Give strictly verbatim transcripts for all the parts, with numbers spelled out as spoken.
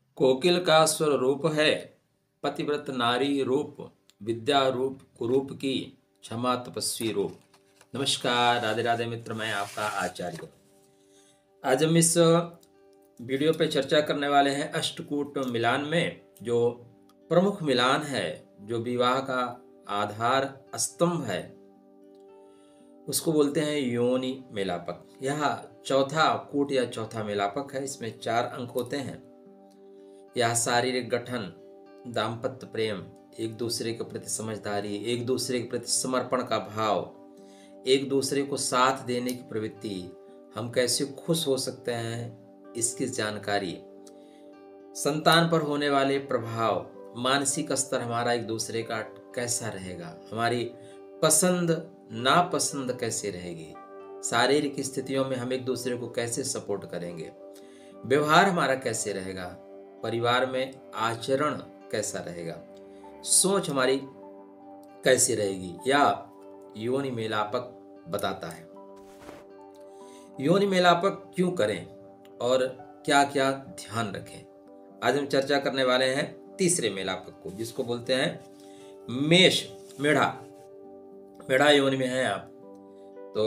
कोकिल का स्वरूप है पतिव्रत नारी रूप, विद्या रूप कुरूप की क्षमा तपस्वी रूप। नमस्कार, राधे राधे मित्र, मैं आपका आचार्य। आज हम इस वीडियो पे चर्चा करने वाले हैं अष्टकूट मिलान में जो प्रमुख मिलान है, जो विवाह का आधार स्तंभ है, उसको बोलते हैं योनि मेलापक। यह चौथा कूट या चौथा मेलापक है। इसमें चार अंक होते हैं। यह शारीरिक गठन, दाम्पत्य प्रेम, एक दूसरे के प्रति समझदारी, एक दूसरे के प्रति समर्पण का भाव, एक दूसरे को साथ देने की प्रवृत्ति, हम कैसे खुश हो सकते हैं इसकी जानकारी, संतान पर होने वाले प्रभाव, मानसिक स्तर हमारा एक दूसरे का कैसा रहेगा, हमारी पसंद नापसंद कैसे रहेगी, शारीरिक स्थितियों में हम एक दूसरे को कैसे सपोर्ट करेंगे, व्यवहार हमारा कैसे रहेगा, परिवार में आचरण कैसा रहेगा, सोच हमारी कैसी रहेगी, या योनि मेलापक बताता है। योनि मेलापक क्यों करें और क्या क्या ध्यान रखें, आज हम चर्चा करने वाले हैं तीसरे मेलापक को, जिसको बोलते हैं मेष। मेढ़ा मेढ़ा योनि में है आप, तो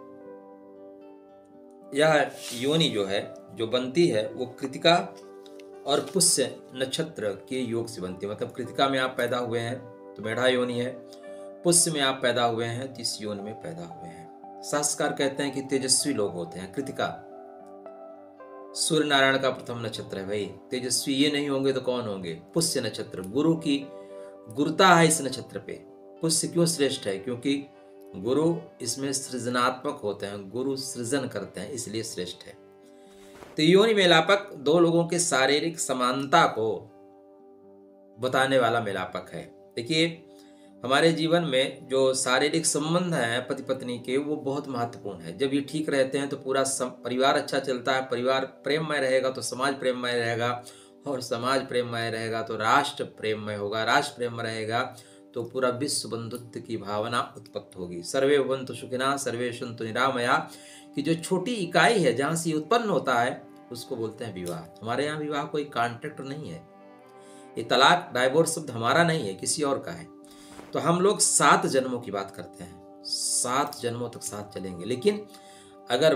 यह योनि जो है जो बनती है वो कृतिका और पुष्य नक्षत्र के योग से बनती है। मतलब कृतिका में आप पैदा हुए हैं तो मेढ़ा योनि है, पुष्य में आप पैदा हुए हैं तो इस योनि में पैदा हुए हैं। शास्त्रकार कहते हैं कि तेजस्वी लोग होते हैं। कृतिका सूर्य नारायण का प्रथम नक्षत्र है भाई, तेजस्वी ये नहीं होंगे तो कौन होंगे? पुष्य नक्षत्र, गुरु की गुरुता है इस नक्षत्र पे। पुष्य क्यों श्रेष्ठ है? क्योंकि गुरु इसमें सृजनात्मक होते हैं, गुरु सृजन करते हैं, इसलिए श्रेष्ठ है। तो योनि मेलापक दो लोगों के शारीरिक समानता को बताने वाला मेलापक है। देखिए, हमारे जीवन में जो शारीरिक संबंध हैं पति पत्नी के, वो बहुत महत्वपूर्ण है। जब ये ठीक रहते हैं तो पूरा परिवार अच्छा चलता है। परिवार प्रेममय रहेगा तो समाज प्रेममय रहेगा, और समाज प्रेममय रहेगा तो राष्ट्र प्रेममय होगा, राष्ट्र प्रेम रहेगा तो पूरा विश्व बंधुत्व की भावना उत्पत्त होगी। सर्वे भवन्तु सुखिनः सर्वे सन्तु निरामया की जो छोटी इकाई है जहाँ से उत्पन्न होता है उसको बोलते हैं विवाह। हमारे यहाँ विवाह कोई कॉन्ट्रैक्ट नहीं है, ये तलाक डाइवोर्स शब्द हमारा नहीं है, किसी और का है। तो हम लोग सात जन्मों की बात करते हैं, सात जन्मों तक साथ चलेंगे। लेकिन अगर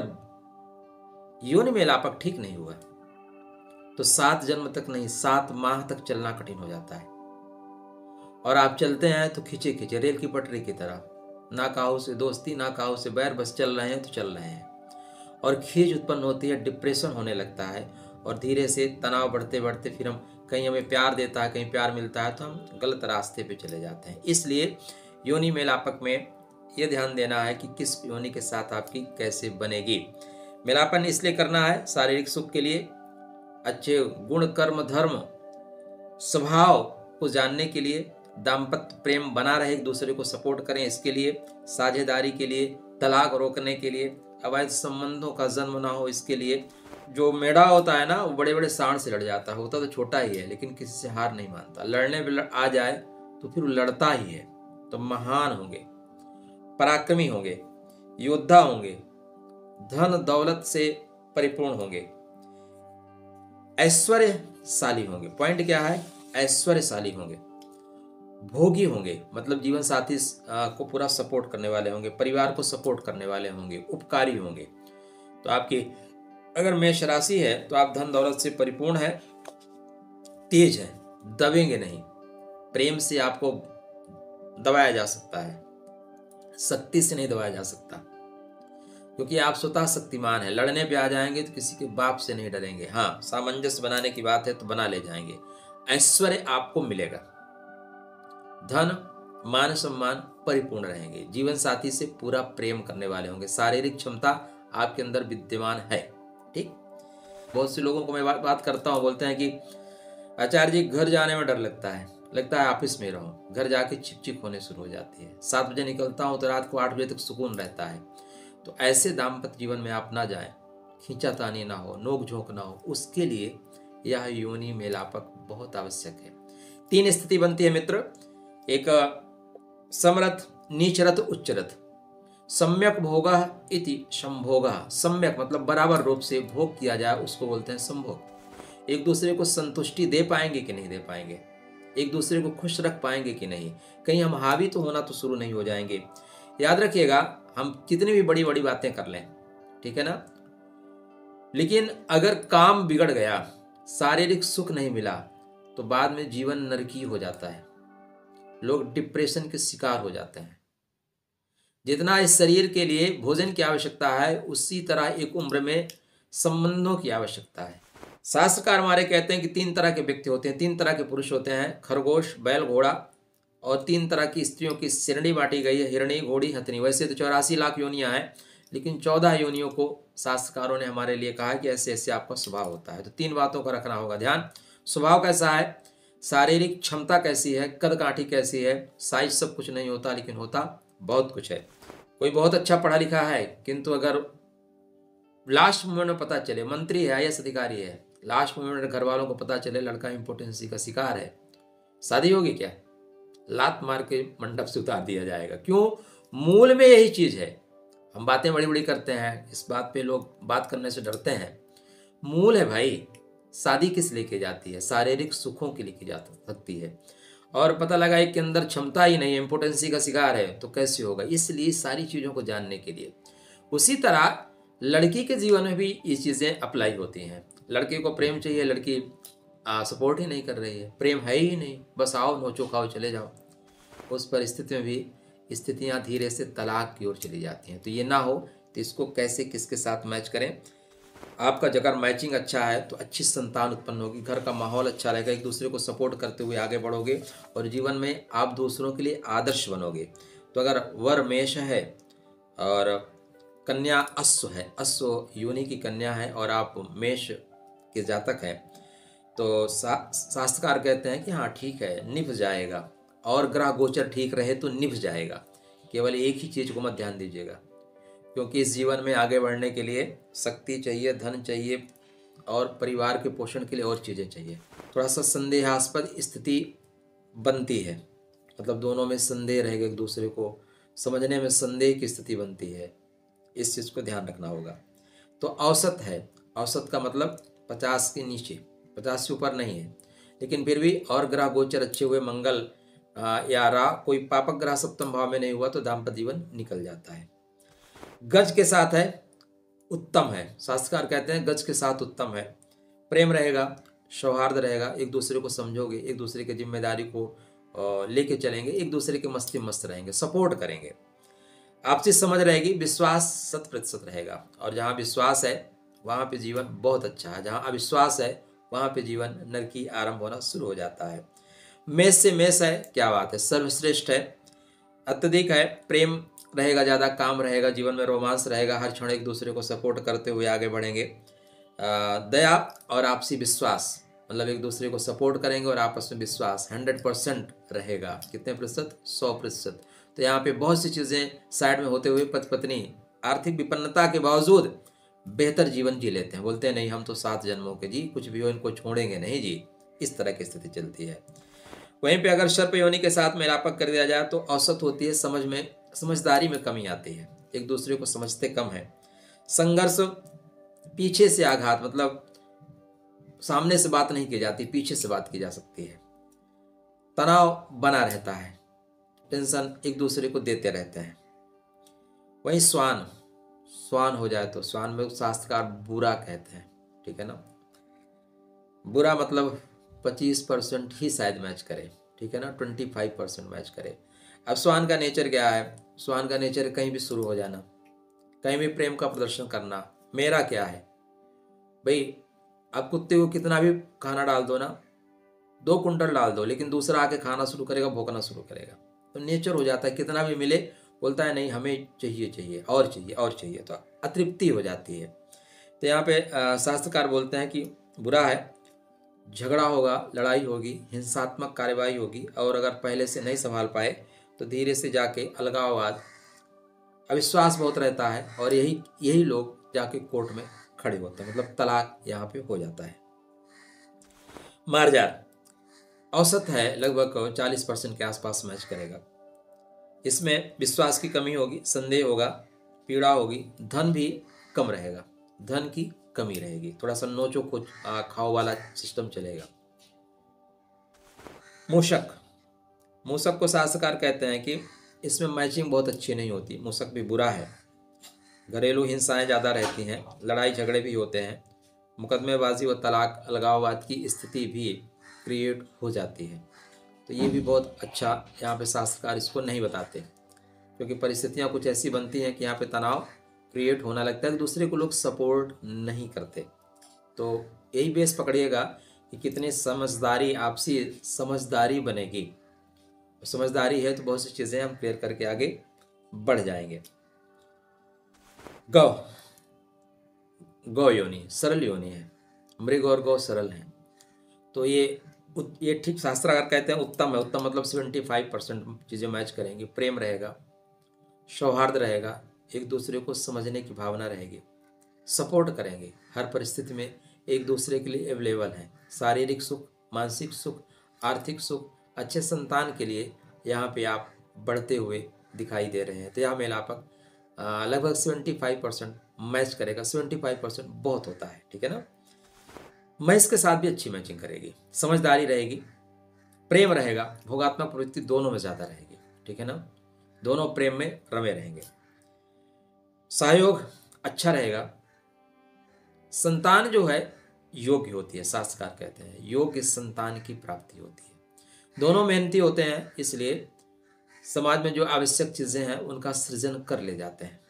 योनि मेलापक ठीक नहीं हुआ तो सात जन्म तक नहीं, सात माह तक चलना कठिन हो जाता है। और आप चलते हैं तो खींचे खींचे रेल की पटरी की तरह, ना काहू से दोस्ती ना काहू से बैर, बस चल रहे हैं तो चल रहे हैं। और खींच उत्पन्न होती है, डिप्रेशन होने लगता है, और धीरे से तनाव बढ़ते बढ़ते फिर हम कहीं हमें प्यार देता है, कहीं प्यार मिलता है तो हम गलत रास्ते पे चले जाते हैं। इसलिए योनि मेलापक में ये ध्यान देना है कि किस योनि के साथ आपकी कैसे बनेगी। मेलापन इसलिए करना है शारीरिक सुख के लिए, अच्छे गुण कर्म धर्म स्वभाव को जानने के लिए, दाम्पत्य प्रेम बना रहे, एक दूसरे को सपोर्ट करें इसके लिए, साझेदारी के लिए, तलाक रोकने के लिए, अवैध संबंधों का जन्म ना हो इसके लिए। जो मेढ़ा होता है ना वो बड़े बड़े सांड से लड़ जाता है, होता तो छोटा ही है लेकिन किसी से हार नहीं मानता। लड़ने पे आ जाए तो फिर लड़ता ही है। तो महान होंगे, पराक्रमी होंगे, योद्धा होंगे, धन दौलत से परिपूर्ण होंगे, ऐश्वर्यशाली होंगे। पॉइंट क्या है? ऐश्वर्यशाली होंगे, भोगी होंगे, मतलब जीवन साथी को पूरा सपोर्ट करने वाले होंगे, परिवार को सपोर्ट करने वाले होंगे, उपकारी होंगे। तो आपकी अगर मेष राशि है तो आप धन दौलत से परिपूर्ण है, तेज है, दबेंगे नहीं, प्रेम से आपको दबाया जा सकता है, शक्ति से नहीं दबाया जा सकता, क्योंकि आप स्वतः शक्तिमान है। लड़ने पे आ जाएंगे तो किसी के बाप से नहीं डरेंगे। हाँ, सामंजस्य बनाने की बात है तो बना ले जाएंगे। ऐश्वर्य आपको मिलेगा, धन मान सम्मान परिपूर्ण रहेंगे, जीवन साथी से पूरा प्रेम करने वाले होंगे, शारीरिक क्षमता आपके अंदर विद्यमान है। ठीक, बहुत से लोगों को मैं बात, बात करता हूँ, बोलते हैं कि आचार्य जी घर जाने में डर लगता है, लगता है ऑफिस में रहूं, घर जाके चिप चिप होने शुरू हो जाती है। सात बजे निकलता हूँ तो रात को आठ बजे तक सुकून रहता है। तो ऐसे दाम्पत्य जीवन में आप ना जाए, खींचातानी ना हो, नोक झोंक ना हो, उसके लिए यह योनि मेलापक बहुत आवश्यक है। तीन स्थिति बनती है मित्र, एक समरथ, नीचरथ, उच्चरथ। सम्यक भोगः इति संभोगः। सम्यक मतलब बराबर रूप से भोग किया जाए उसको बोलते हैं संभोग। एक दूसरे को संतुष्टि दे पाएंगे कि नहीं दे पाएंगे, एक दूसरे को खुश रख पाएंगे कि नहीं, कहीं हम हावी तो होना तो शुरू नहीं हो जाएंगे। याद रखिएगा, हम कितनी भी बड़ी बड़ी बातें कर लें, ठीक है ना, लेकिन अगर काम बिगड़ गया, शारीरिक सुख नहीं मिला, तो बाद में जीवन नरकी हो जाता है, लोग डिप्रेशन के शिकार हो जाते हैं। जितना इस शरीर के लिए भोजन की आवश्यकता है, उसी तरह एक उम्र में संबंधों की आवश्यकता है। शास्त्रकार हमारे कहते हैं कि तीन तरह के व्यक्ति होते हैं, तीन तरह के पुरुष होते हैं, खरगोश, बैल, घोड़ा, और तीन तरह की स्त्रियों की श्रेणी बांटी गई है, हिरणी, घोड़ी, हथनी। वैसे तो चौरासी लाख योनियां हैं, लेकिन चौदह योनियों को शास्त्रकारों ने हमारे लिए कहा कि ऐसे ऐसे आपका स्वभाव होता है। तो तीन बातों का रखना होगा ध्यान। स्वभाव कैसा है, शारीरिक क्षमता कैसी है, कद काठी कैसी है। साइज सब कुछ नहीं होता, लेकिन होता बहुत कुछ है। कोई बहुत अच्छा पढ़ा लिखा है, किंतु अगर लास्ट मोमेंट में पता चले, मंत्री है, आई ए एस अधिकारी है, लास्ट मोमेंट में घर वालों को पता चले लड़का इम्पोर्टेंसी का शिकार है, शादी होगी क्या? लात मार के मंडप से उतार दिया जाएगा। क्यों? मूल में यही चीज है। हम बातें बड़ी बड़ी करते हैं, इस बात पे लोग बात करने से डरते हैं। मूल है भाई, शादी किस लेके जाती है? शारीरिक सुखों के लेके जा सकती है। और पता लगा एक के अंदर क्षमता ही नहीं है, इम्पोर्टेंसी का शिकार है, तो कैसे होगा? इसलिए सारी चीजों को जानने के लिए। उसी तरह लड़की के जीवन में भी ये चीजें अप्लाई होती हैं। लड़के को प्रेम चाहिए, लड़की सपोर्ट ही नहीं कर रही है, प्रेम है ही नहीं, बस आओ नोचो खाओ चले जाओ। उस परिस्थिति में भी स्थितियां धीरे से तलाक की ओर चली जाती हैं। तो ये ना हो, तो इसको कैसे किसके साथ मैच करें? आपका अगर मैचिंग अच्छा है तो अच्छी संतान उत्पन्न होगी, घर का माहौल अच्छा रहेगा, एक दूसरे को सपोर्ट करते हुए आगे बढ़ोगे और जीवन में आप दूसरों के लिए आदर्श बनोगे। तो अगर वर मेष है और कन्या अश्व है, अश्व योनि की कन्या है और आप मेष के जातक हैं, तो सा, शास्त्रकार कहते हैं कि हाँ ठीक है, निभ जाएगा। और ग्रह गोचर ठीक रहे तो निभ जाएगा। केवल एक ही चीज को मत ध्यान दीजिएगा, क्योंकि इस जीवन में आगे बढ़ने के लिए शक्ति चाहिए, धन चाहिए और परिवार के पोषण के लिए और चीज़ें चाहिए। थोड़ा सा संदेहास्पद स्थिति बनती है, मतलब दोनों में संदेह रहेगा, एक दूसरे को समझने में संदेह की स्थिति बनती है। इस चीज़ को ध्यान रखना होगा। तो औसत है, औसत का मतलब पचास के नीचे, पचास से ऊपर नहीं है, लेकिन फिर भी और ग्रह गोचर अच्छे हुए, मंगल या रा, कोई पापक ग्रह सप्तम भाव में नहीं हुआ तो दाम्पत्य जीवन निकल जाता है। गज के साथ है, उत्तम है। शास्त्रकार कहते हैं गज के साथ उत्तम है। प्रेम रहेगा, सौहार्द रहेगा, एक दूसरे को समझोगे, एक दूसरे की जिम्मेदारी को लेके चलेंगे, एक दूसरे के मस्ती मस्त रहेंगे, सपोर्ट करेंगे, आपसी समझ रहेगी, विश्वास शत प्रतिशत रहेगा। और जहाँ विश्वास है वहाँ पे जीवन बहुत अच्छा है, जहाँ अविश्वास है वहाँ पे जीवन नरकी आरंभ होना शुरू हो जाता है। मेष से मेष है, क्या बात है, सर्वश्रेष्ठ है, अत्यधिक है, प्रेम रहेगा, ज़्यादा काम रहेगा, जीवन में रोमांस रहेगा, हर क्षण एक दूसरे को सपोर्ट करते हुए आगे बढ़ेंगे। दया और आपसी विश्वास, मतलब एक दूसरे को सपोर्ट करेंगे और आपस में विश्वास हंड्रेड परसेंट रहेगा। कितने प्रतिशत? सौ प्रतिशत। तो यहाँ पे बहुत सी चीज़ें साइड में होते हुए पति पत्नी आर्थिक विपन्नता के बावजूद बेहतर जीवन जी लेते हैं। बोलते हैं नहीं हम तो सात जन्मों के जी, कुछ भी हो इनको छोड़ेंगे नहीं जी, इस तरह की स्थिति चलती है। वहीं पे अगर सर्प योनि के साथ मेलापक कर दिया जाए तो औसत होती है, समझ में समझदारी में कमी आती है, एक दूसरे को समझते कम है। संघर्ष, पीछे से आघात, मतलब सामने से बात नहीं की जाती, पीछे से बात की जा सकती है। तनाव बना रहता है, टेंशन एक दूसरे को देते रहते हैं। वहीं स्वान, स्वान हो जाए तो स्वान में शास्त्रकार बुरा कहते हैं, ठीक है ना। बुरा मतलब पच्चीस परसेंट ही शायद मैच करे, ठीक है ना, पच्चीस परसेंट मैच करे। अब स्वान का नेचर क्या है? स्वान का नेचर कहीं भी शुरू हो जाना, कहीं भी प्रेम का प्रदर्शन करना। मेरा क्या है भाई, आप कुत्ते को कितना भी खाना डाल दो ना, दो कुंटल डाल दो, लेकिन दूसरा आके खाना शुरू करेगा, भौंकना शुरू करेगा। तो नेचर हो जाता है, कितना भी मिले बोलता है नहीं हमें चाहिए चाहिए और चाहिए और चाहिए, तो अतृप्ति हो जाती है। तो यहाँ पे शास्त्रकार बोलते हैं कि बुरा है, झगड़ा होगा, लड़ाई होगी, हिंसात्मक कार्यवाही होगी, और अगर पहले से नहीं संभाल पाए तो धीरे से जाके अलगाववाद, अविश्वास बहुत रहता है, और यही यही लोग जाके कोर्ट में खड़े होते हैं, मतलब तलाक यहाँ पे हो जाता है। मार्जार औसत है, लगभग चालीस परसेंट के आसपास मैच करेगा। इसमें विश्वास की कमी होगी, संदेह होगा, पीड़ा होगी, धन भी कम रहेगा, धन की कमी रहेगी, थोड़ा सा नोचो कुछ खाओ वाला सिस्टम चलेगा। मूषक, मूषक को शास्त्रकार कहते हैं कि इसमें मैचिंग बहुत अच्छी नहीं होती, मूषक भी बुरा है, घरेलू हिंसाएं ज़्यादा रहती हैं, लड़ाई झगड़े भी होते हैं, मुकदमेबाजी व तलाक अलगाववाद की स्थिति भी क्रिएट हो जाती है। तो ये भी बहुत अच्छा यहाँ पे शास्त्रकार इसको नहीं बताते, क्योंकि परिस्थितियाँ कुछ ऐसी बनती हैं कि यहाँ पे तनाव क्रिएट होने लगता है, दूसरे को लोग सपोर्ट नहीं करते। तो यही बेस पकड़िएगा कि कितनी समझदारी, आपसी समझदारी बनेगी। समझदारी है तो बहुत सी चीज़ें हम क्लियर करके आगे बढ़ जाएंगे। गौ, गौ योनि सरल योनि है, मृग और गौ सरल हैं। तो ये ये ठीक शास्त्राकार कहते हैं उत्तम है। उत्तम मतलब सेवेंटी फाइव परसेंट चीज़ें मैच करेंगी। प्रेम रहेगा, सौहार्द रहेगा, एक दूसरे को समझने की भावना रहेगी, सपोर्ट करेंगे, हर परिस्थिति में एक दूसरे के लिए अवेलेबल हैं। शारीरिक सुख, मानसिक सुख, आर्थिक सुख, अच्छे संतान के लिए यहाँ पे आप बढ़ते हुए दिखाई दे रहे हैं। तो यह मेलापक लगभग सेवेंटी फाइव परसेंट मैच करेगा। सेवेंटी फाइव परसेंट बहुत होता है, ठीक है ना। मैच के साथ भी अच्छी मैचिंग करेगी, समझदारी रहेगी, प्रेम रहेगा, भोगात्मक प्रवृत्ति दोनों में ज़्यादा रहेगी, ठीक है ना, दोनों प्रेम में रमे रहेंगे। सहयोग अच्छा रहेगा। संतान जो है योग्य होती है, शास्त्रकार कहते हैं योग्य संतान की प्राप्ति होती है। दोनों मेहनती होते हैं, इसलिए समाज में जो आवश्यक चीजें हैं उनका सृजन कर ले जाते हैं।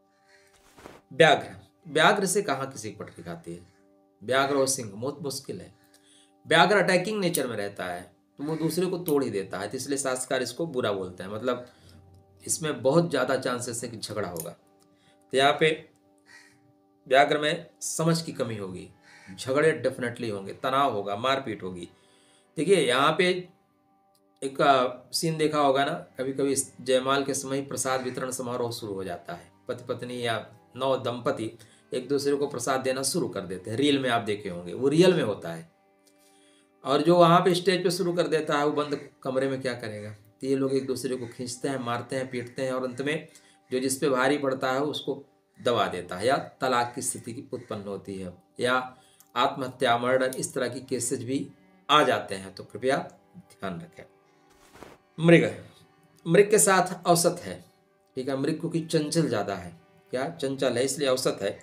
व्याघ्र, व्याघ्र से कहाँ किसी को पटरी खाती है। व्याघ्र और सिंह बहुत मुश्किल है। व्याघ्र अटैकिंग नेचर में रहता है तो वो दूसरे को तोड़ ही देता है, तो इसलिए शास्त्रकार इसको बुरा बोलते हैं। मतलब इसमें बहुत ज़्यादा चांसेस है कि झगड़ा होगा। तो यहाँ पे व्याघ्र में समझ की कमी होगी, झगड़े डेफिनेटली होंगे, तनाव होगा, मारपीट होगी। देखिए यहाँ पे एक सीन देखा होगा ना, कभी कभी जयमाल के समय प्रसाद वितरण समारोह शुरू हो जाता है। पति पत्नी या नव दंपति एक दूसरे को प्रसाद देना शुरू कर देते हैं। रील में आप देखे होंगे, वो रियल में होता है। और जो वहाँ पे स्टेज पे शुरू कर देता है वो बंद कमरे में क्या करेगा। तो ये लोग एक दूसरे को खींचते हैं, मारते हैं, पीटते हैं और अंत में जो जिस पे भारी पड़ता है उसको दबा देता है, या तलाक की स्थिति की उत्पन्न होती है, या आत्महत्या, मर्डर, इस तरह की केसेज भी आ जाते हैं। तो कृपया ध्यान रखें। मृग, मृग के साथ औसत है, ठीक है। मृग क्योंकि चंचल ज़्यादा है, क्या चंचल है, इसलिए औसत है।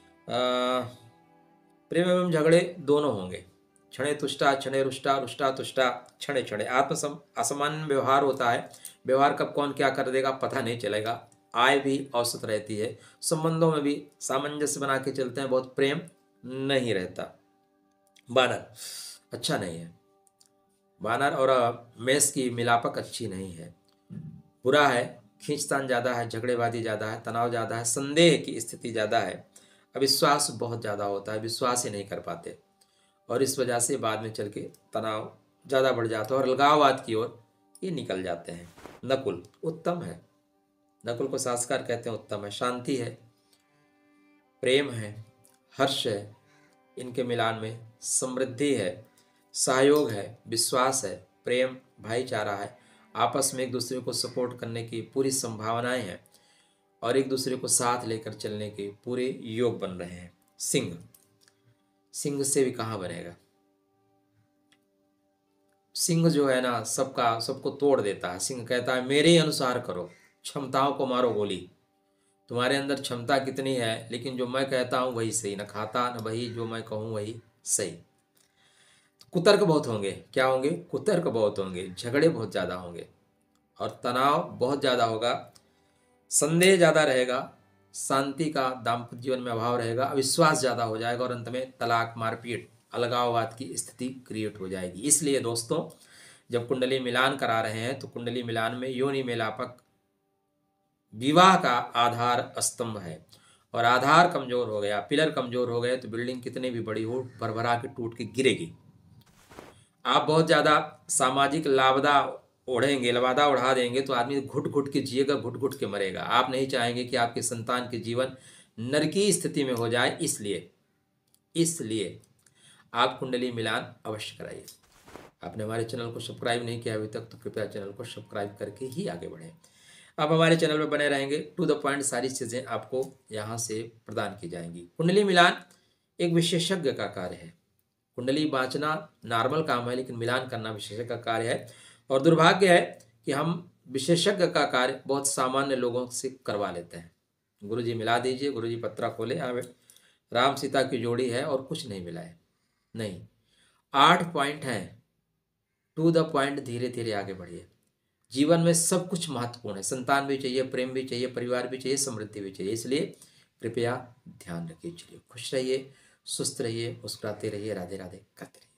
प्रेम एवं झगड़े दोनों होंगे। क्षणे तुष्टा, क्षणे रुष्टा, रुष्टा तुष्टा, क्षणे क्षणे। आत्म असामान्य व्यवहार होता है, व्यवहार कब कौन क्या कर देगा पता नहीं चलेगा। आय भी औसत रहती है, संबंधों में भी सामंजस्य बना के चलते हैं, बहुत प्रेम नहीं रहता। बानर अच्छा नहीं है, बानर और मेष की मिलापक अच्छी नहीं है, बुरा है, खींचतान ज़्यादा है, झगड़ेबाजी ज़्यादा है, तनाव ज़्यादा है, संदेह की स्थिति ज़्यादा है, अविश्वास बहुत ज़्यादा होता है, विश्वास ही नहीं कर पाते और इस वजह से बाद में चल के तनाव ज़्यादा बढ़ जाता है और अलगाववाद की ओर ये निकल जाते हैं। नकुल उत्तम है, नकुल को शास्त्रकार कहते हैं उत्तम है। शांति है, प्रेम है, हर्ष है, इनके मिलान में समृद्धि है, सहयोग है, विश्वास है, प्रेम, भाईचारा है, आपस में एक दूसरे को सपोर्ट करने की पूरी संभावनाएं हैं और एक दूसरे को साथ लेकर चलने के पूरे योग बन रहे हैं। सिंह, सिंह से भी कहाँ बनेगा। सिंह जो है ना सबका सबको तोड़ देता है। सिंह कहता है मेरे अनुसार करो, क्षमताओं को मारो गोली। तुम्हारे अंदर क्षमता कितनी है, लेकिन जो मैं कहता हूँ वही सही, न खाता न वही, जो मैं कहूँ वही सही। कुतर्क बहुत होंगे, क्या होंगे, कुतर्क बहुत होंगे, झगड़े बहुत ज़्यादा होंगे और तनाव बहुत ज़्यादा होगा, संदेह ज़्यादा रहेगा, शांति का दाम्पत्य जीवन में अभाव रहेगा, अविश्वास ज़्यादा हो जाएगा और अंत में तलाक, मारपीट, अलगाववाद की स्थिति क्रिएट हो जाएगी। इसलिए दोस्तों जब कुंडली मिलान करा रहे हैं तो कुंडली मिलान में योनि मेलापक विवाह का आधार स्तंभ है और आधार कमजोर हो गया, पिलर कमजोर हो गए तो बिल्डिंग कितनी भी बड़ी हो भरभरा के टूट के गिरेगी। आप बहुत ज़्यादा सामाजिक लाभदा ओढ़ेंगे, लवादा उड़ा देंगे तो आदमी घुट घुट के जिएगा, घुट घुट के मरेगा। आप नहीं चाहेंगे कि आपके संतान के जीवन नरकी स्थिति में हो जाए, इसलिए इसलिए आप कुंडली मिलान अवश्य कराइए। आपने हमारे चैनल को सब्सक्राइब नहीं किया अभी तक तो कृपया चैनल को सब्सक्राइब करके ही आगे बढ़ें। आप हमारे चैनल पर बने रहेंगे, टू द पॉइंट सारी चीज़ें आपको यहाँ से प्रदान की जाएंगी। कुंडली मिलान एक विशेषज्ञ का कार्य है। कुंडली बांचना नॉर्मल काम है, लेकिन मिलान करना विशेषज्ञ का कार्य है। और दुर्भाग्य है कि हम विशेषज्ञ का कार्य बहुत सामान्य लोगों से करवा लेते हैं। गुरुजी मिला दीजिए, गुरुजी पत्रा खोले, यहाँ पे राम सीता की जोड़ी है और कुछ नहीं मिला है। नहीं, आठ पॉइंट हैं, टू द पॉइंट, धीरे धीरे आगे बढ़िए। जीवन में सब कुछ महत्वपूर्ण है, संतान भी चाहिए, प्रेम भी चाहिए, परिवार भी चाहिए, समृद्धि भी चाहिए। इसलिए कृपया ध्यान रखिए। चलिए खुश रहिए, सुस्त रहिए, मुस्कुराते रहिए, राधे राधे करते रहिए।